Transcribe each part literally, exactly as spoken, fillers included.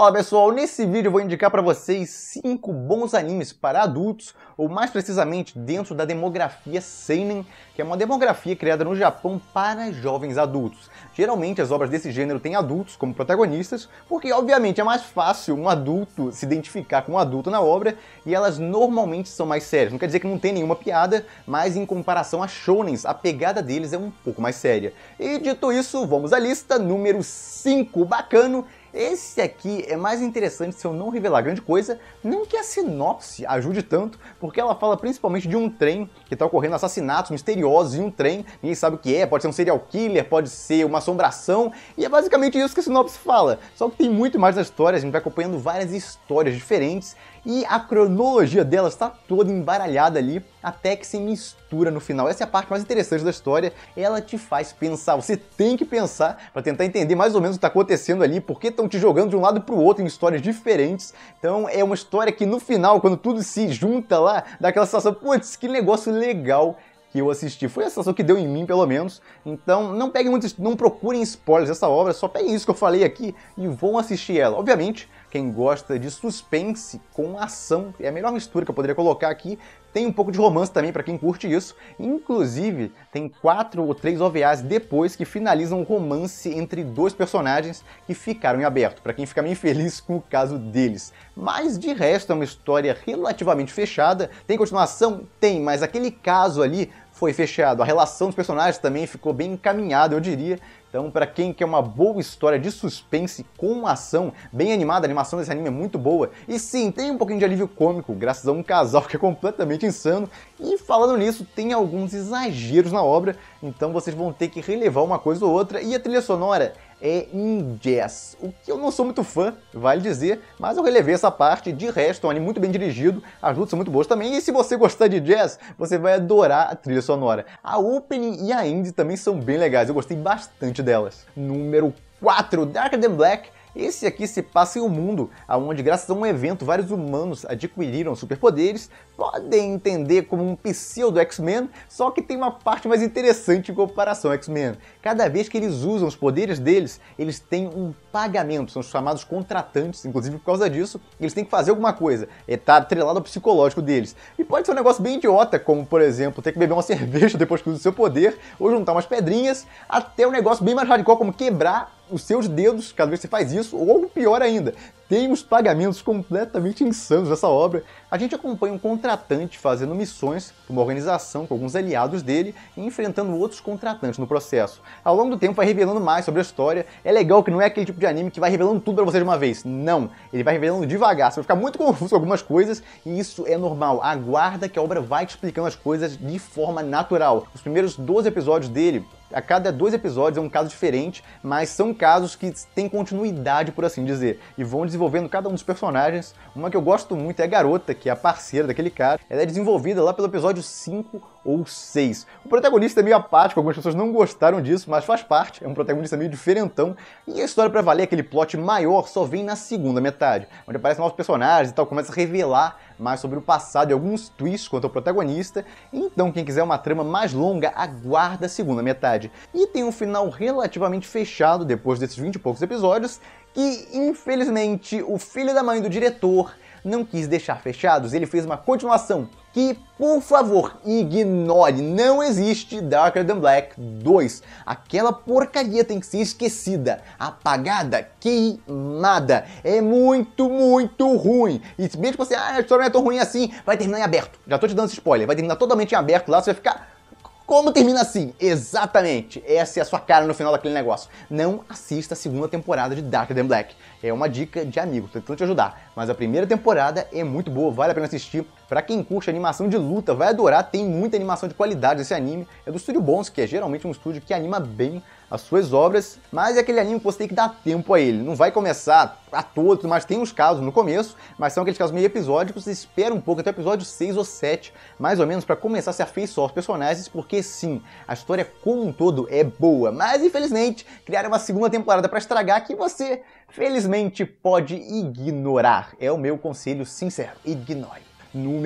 Fala pessoal, nesse vídeo eu vou indicar para vocês cinco bons animes para adultos, ou mais precisamente dentro da demografia seinen, que é uma demografia criada no Japão para jovens adultos. Geralmente as obras desse gênero têm adultos como protagonistas, porque obviamente é mais fácil um adulto se identificar com um adulto na obra, e elas normalmente são mais sérias. Não quer dizer que não tem nenhuma piada, mas em comparação a shonens, a pegada deles é um pouco mais séria. E dito isso, vamos à lista número cinco, bacano. Esse aqui é mais interessante se eu não revelar grande coisa, não que a sinopse ajude tanto, porque ela fala principalmente de um trem que está ocorrendo assassinatos misteriosos em um trem, ninguém sabe o que é, pode ser um serial killer, pode ser uma assombração, e é basicamente isso que a sinopse fala. Só que tem muito mais na história, a gente vai acompanhando várias histórias diferentes, e a cronologia delas está toda embaralhada ali, até que se mistura no final. Essa é a parte mais interessante da história, ela te faz pensar, você tem que pensar para tentar entender mais ou menos o que está acontecendo ali, porque estão te jogando de um lado para o outro em histórias diferentes. Então é uma história que no final, quando tudo se junta lá, dá aquela sensação, putz, que negócio legal que eu assisti. Foi a sensação que deu em mim, pelo menos. Então não peguem muitos, não procurem spoilers dessa obra, só peguem isso que eu falei aqui e vão assistir ela. Obviamente, quem gosta de suspense com ação, é a melhor mistura que eu poderia colocar aqui. Tem um pouco de romance também para quem curte isso. Inclusive, tem quatro ou três O V As depois que finalizam um romance entre dois personagens que ficaram em aberto, para quem fica meio feliz com o caso deles. Mas de resto é uma história relativamente fechada. Tem continuação? Tem, mas aquele caso ali foi fechado. A relação dos personagens também ficou bem encaminhada, eu diria. Então, para quem quer uma boa história de suspense com ação, bem animada, a animação desse anime é muito boa. E sim, tem um pouquinho de alívio cômico, graças a um casal que é completamente insano. E falando nisso, tem alguns exageros na obra, então vocês vão ter que relevar uma coisa ou outra. E a trilha sonora é em jazz, o que eu não sou muito fã, vale dizer, mas eu relevei essa parte. De resto, é um anime muito bem dirigido, as lutas são muito boas também, e se você gostar de jazz, você vai adorar a trilha sonora. A opening e a ending também são bem legais, eu gostei bastante delas. Número quatro, Darker Than Black. Esse aqui se passa em um mundo onde, graças a um evento, vários humanos adquiriram superpoderes. Podem entender como um pseudo X-Men, só que tem uma parte mais interessante em comparação ao X-Men. Cada vez que eles usam os poderes deles, eles têm um pagamento, são os chamados contratantes, inclusive por causa disso, eles têm que fazer alguma coisa, está atrelado ao psicológico deles. E pode ser um negócio bem idiota, como, por exemplo, ter que beber uma cerveja depois que usa o seu poder, ou juntar umas pedrinhas, até um negócio bem mais radical, como quebrar os seus dedos cada vez que você faz isso, ou pior ainda, tem uns pagamentos completamente insanos nessa obra. A gente acompanha um contratante fazendo missões para uma organização com alguns aliados dele e enfrentando outros contratantes no processo. Ao longo do tempo vai revelando mais sobre a história. É legal que não é aquele tipo de anime que vai revelando tudo para você de uma vez. Não, ele vai revelando devagar, você vai ficar muito confuso com algumas coisas e isso é normal. Aguarda que a obra vai te explicando as coisas de forma natural. Os primeiros doze episódios dele, a cada dois episódios é um caso diferente, mas são casos que têm continuidade, por assim dizer, e vão desenvolvendo cada um dos personagens. Uma que eu gosto muito é a garota, que é a parceira daquele cara. Ela é desenvolvida lá pelo episódio cinco ou seis. O protagonista é meio apático, algumas pessoas não gostaram disso, mas faz parte, é um protagonista meio diferentão, e a história pra valer, aquele plot maior, só vem na segunda metade, onde aparecem novos personagens e tal, começa a revelar mais sobre o passado e alguns twists quanto ao protagonista. Então quem quiser uma trama mais longa, aguarda a segunda metade. E tem um final relativamente fechado depois desses vinte e poucos episódios, que infelizmente o filho da mãe do diretor não quis deixar fechados, ele fez uma continuação que, por favor, ignore, não existe Darker Than Black dois. Aquela porcaria tem que ser esquecida, apagada, queimada. É muito, muito ruim. E se bem que você, ah, a história não é tão ruim assim, vai terminar em aberto. Já tô te dando esse spoiler, vai terminar totalmente em aberto lá, você vai ficar... Como termina assim? Exatamente, essa é a sua cara no final daquele negócio. Não assista a segunda temporada de Darker Than Black. É uma dica de amigo, tô tentando te ajudar. Mas a primeira temporada é muito boa, vale a pena assistir. Pra quem curte animação de luta, vai adorar, tem muita animação de qualidade esse anime. É do Estúdio Bones, que é geralmente um estúdio que anima bem as suas obras, mas é aquele anime que você tem que dar tempo a ele. Não vai começar a todos, mas tem uns casos no começo, mas são aqueles casos meio episódicos, você espera um pouco até o episódio seis ou sete, mais ou menos, para começar a se afeiçoar aos personagens, porque sim, a história como um todo é boa, mas infelizmente criaram uma segunda temporada para estragar que você, felizmente, pode ignorar. É o meu conselho sincero, ignore. Número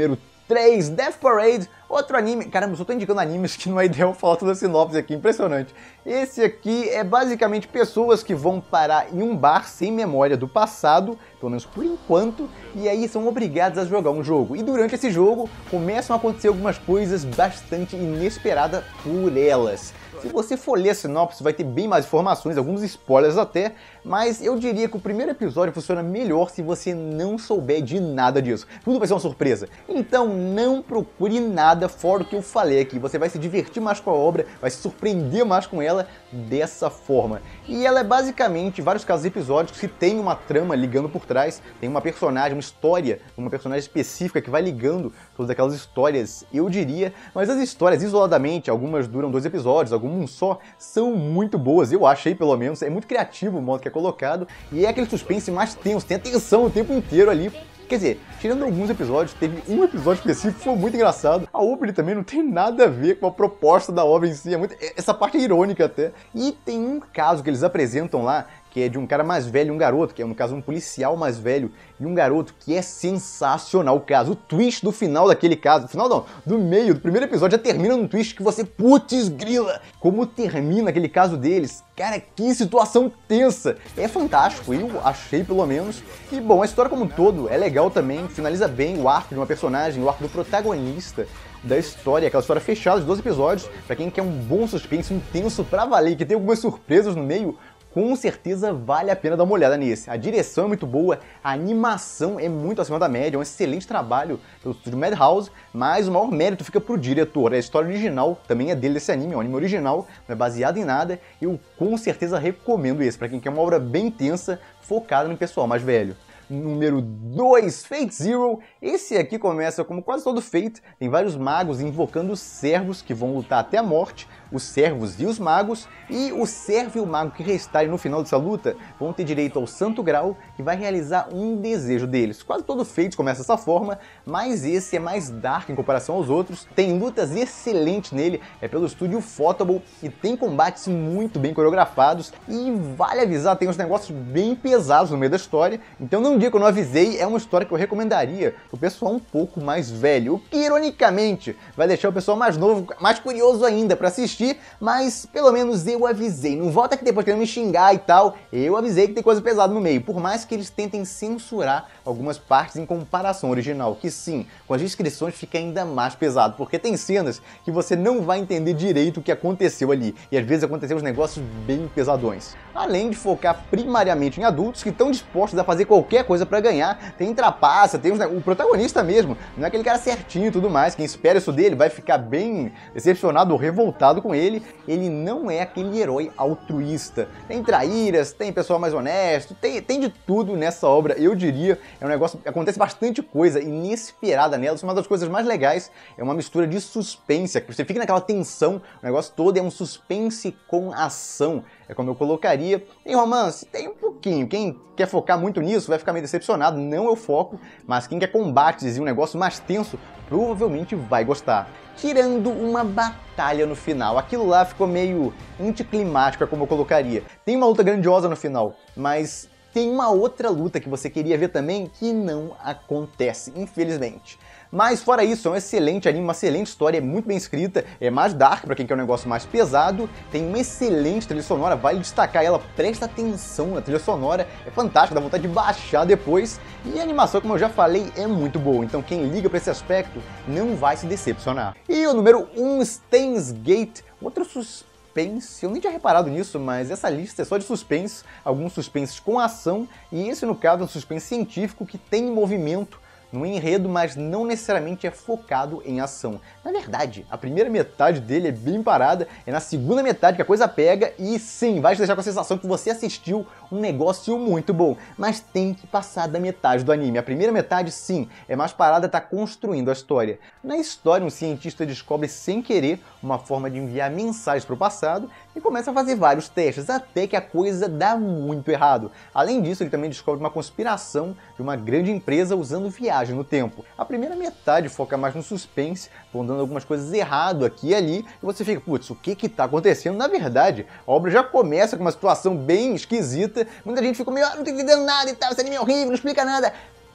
três, Death Parade, outro anime... Caramba, eu só tô indicando animes que não é ideal falar toda a sinopse aqui, impressionante. Esse aqui é basicamente pessoas que vão parar em um bar sem memória do passado, pelo menos por enquanto, e aí são obrigados a jogar um jogo. E durante esse jogo começam a acontecer algumas coisas bastante inesperadas por elas. Se você for ler a sinopse, vai ter bem mais informações, alguns spoilers até, mas eu diria que o primeiro episódio funciona melhor se você não souber de nada disso. Tudo vai ser uma surpresa. Então não procure nada fora do que eu falei aqui. Você vai se divertir mais com a obra, vai se surpreender mais com ela dessa forma. E ela é basicamente vários casos episódicos que tem uma trama ligando por trás, tem uma personagem, uma história, uma personagem específica que vai ligando todas aquelas histórias, eu diria, mas as histórias isoladamente, algumas duram dois episódios, algumas um só, são muito boas, eu achei pelo menos, é muito criativo o modo que é colocado, e é aquele suspense mais tenso, tem atenção o tempo inteiro ali. Quer dizer, tirando alguns episódios, teve um episódio específico que foi muito engraçado. A opening também não tem nada a ver com a proposta da obra em si, é muito... essa parte é irônica até. E tem um caso que eles apresentam lá, que é de um cara mais velho e um garoto, que é no caso um policial mais velho e um garoto, que é sensacional o caso. O twist do final daquele caso, do final não, do meio, do primeiro episódio já termina num twist que você, putz grila, como termina aquele caso deles. Cara, que situação tensa. É fantástico, eu achei pelo menos. E bom, a história como um todo é legal também, finaliza bem o arco de uma personagem, o arco do protagonista da história, aquela história fechada de doze episódios, pra quem quer um bom suspense, intenso pra valer, que tem algumas surpresas no meio. Com certeza vale a pena dar uma olhada nesse. A direção é muito boa, a animação é muito acima da média, é um excelente trabalho pelo estúdio Madhouse, mas o maior mérito fica pro diretor. A história original também é dele, desse anime, é um anime original, não é baseado em nada. Eu com certeza recomendo esse, pra quem quer uma obra bem tensa, focada no pessoal mais velho. Número dois, Fate Zero. Esse aqui começa como quase todo Fate, tem vários magos invocando os servos que vão lutar até a morte, os servos e os magos, e o servo e o mago que restarem no final dessa luta vão ter direito ao Santo Grau, que vai realizar um desejo deles. Quase todo Fate começa dessa forma, mas esse é mais dark em comparação aos outros, tem lutas excelentes nele, é pelo estúdio Photable, e tem combates muito bem coreografados, e vale avisar, tem uns negócios bem pesados no meio da história, então não diga que eu não avisei, é uma história que eu recomendaria pro pessoal um pouco mais velho, o que ironicamente vai deixar o pessoal mais novo, mais curioso ainda pra assistir, mas pelo menos eu avisei. Não volta aqui depois querendo me xingar e tal, eu avisei que tem coisa pesada no meio, por mais que eles tentem censurar algumas partes em comparação ao original, que sim, com as descrições fica ainda mais pesado, porque tem cenas que você não vai entender direito o que aconteceu ali, e às vezes aconteceu uns negócios bem pesadões. Além de focar primariamente em adultos que estão dispostos a fazer qualquer coisa pra ganhar, tem trapaça, tem uns... o protagonista mesmo, não é aquele cara certinho e tudo mais, quem espera isso dele vai ficar bem decepcionado ou revoltado com ele, ele não é aquele herói altruísta. Tem traíras, tem pessoal mais honesto, tem, tem de tudo nessa obra, eu diria, é um negócio, acontece bastante coisa inesperada nela, uma das coisas mais legais é uma mistura de suspense, que você fica naquela tensão, o negócio todo é um suspense com ação, é como eu colocaria. Em romance, tem um pouquinho, quem quer focar muito nisso vai ficar meio decepcionado, não é o foco, mas quem quer combates e um negócio mais tenso, provavelmente vai gostar. Tirando uma batalha no final, aquilo lá ficou meio anticlimático, é como eu colocaria. Tem uma luta grandiosa no final, mas tem uma outra luta que você queria ver também que não acontece, infelizmente. Mas fora isso, é um excelente anime, uma excelente história, é muito bem escrita, é mais dark pra quem quer um negócio mais pesado, tem uma excelente trilha sonora, vale destacar ela, presta atenção na trilha sonora, é fantástico, dá vontade de baixar depois, e a animação, como eu já falei, é muito boa, então quem liga pra esse aspecto não vai se decepcionar. E o número um, Steins Gate, outro suspense, eu nem tinha reparado nisso, mas essa lista é só de suspense, alguns suspenses com ação, e esse no caso é um suspense científico que tem movimento no enredo, mas não necessariamente é focado em ação. Na verdade, a primeira metade dele é bem parada, é na segunda metade que a coisa pega e sim, vai te deixar com a sensação que você assistiu um negócio muito bom, mas tem que passar da metade do anime. A primeira metade, sim, é mais parada, tá construindo a história. Na história, um cientista descobre sem querer uma forma de enviar mensagens para o passado e começa a fazer vários testes, até que a coisa dá muito errado. Além disso, ele também descobre uma conspiração de uma grande empresa usando viagem no tempo. A primeira metade foca mais no suspense, vão dando algumas coisas errado aqui e ali, e você fica, putz, o que que tá acontecendo? Na verdade, a obra já começa com uma situação bem esquisita, muita gente fica meio, ah, não tô entendendo nada e tal, esse anime é horrível, não explica nada.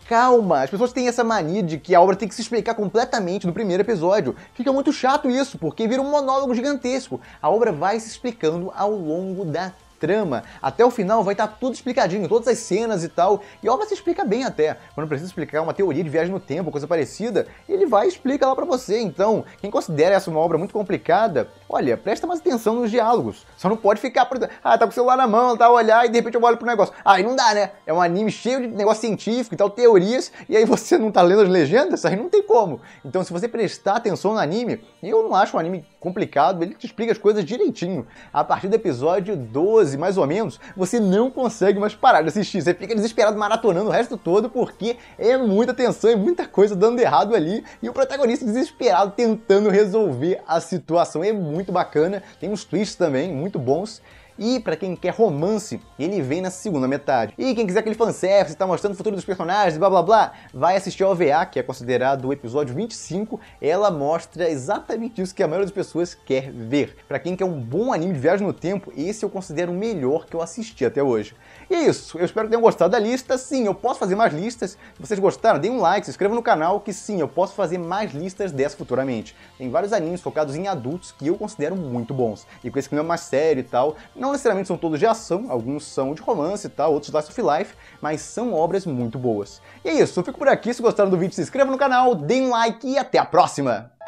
calma, as pessoas têm essa mania de que a obra tem que se explicar completamente no primeiro episódio. Fica muito chato isso, porque vira um monólogo gigantesco. A obra vai se explicando ao longo da trama. Até o final vai estar tudo explicadinho, todas as cenas e tal, e a obra se explica bem até. Quando precisa explicar uma teoria de viagem no tempo, coisa parecida, ele vai e explica lá pra você. Então, quem considera essa uma obra muito complicada, olha, presta mais atenção nos diálogos. Só não pode ficar, por exemplo, ah, tá com o celular na mão, tá a olhar e de repente eu olho pro negócio. Ah, aí não dá, né? É um anime cheio de negócio científico e tal, teorias, e aí você não tá lendo as legendas, aí não tem como. Então, se você prestar atenção no anime, eu não acho um anime complicado, ele te explica as coisas direitinho. A partir do episódio doze, mais ou menos, você não consegue mais parar de assistir. Você fica desesperado maratonando o resto todo porque é muita tensão e muita coisa dando errado ali e o protagonista desesperado tentando resolver a situação. É muito bacana, tem uns twists também muito bons. E pra quem quer romance, ele vem na segunda metade. E quem quiser aquele fanservice, tá mostrando o futuro dos personagens, blá blá blá, vai assistir ao O V A, que é considerado o episódio vinte e cinco. Ela mostra exatamente isso que a maioria das pessoas quer ver. Pra quem quer um bom anime de viagem no tempo, esse eu considero o melhor que eu assisti até hoje. E é isso, eu espero que tenham gostado da lista. Sim, eu posso fazer mais listas. Se vocês gostaram, deem um like, se inscrevam no canal, que sim, eu posso fazer mais listas dessas futuramente. Tem vários animes focados em adultos que eu considero muito bons. E com esse clima mais sério e tal, não necessariamente são todos de ação, alguns são de romance e tal, outros slice of life, mas são obras muito boas. E é isso, eu fico por aqui, se gostaram do vídeo se inscreva no canal, deem um like e até a próxima!